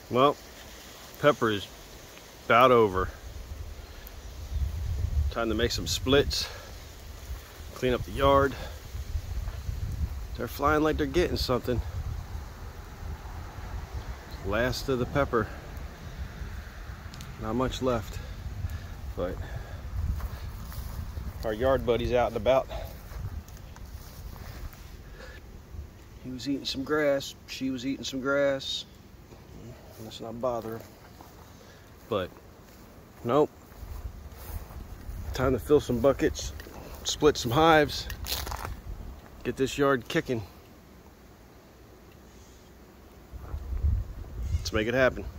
Well, pepper is about over. Time to make some splits, clean up the yard. They're flying like they're getting something. Last of the pepper. Not much left, but our yard buddy's out and about. He was eating some grass, she was eating some grass. Let's not bother him. But nope. Time to fill some buckets, split some hives, get this yard kicking. Let's make it happen.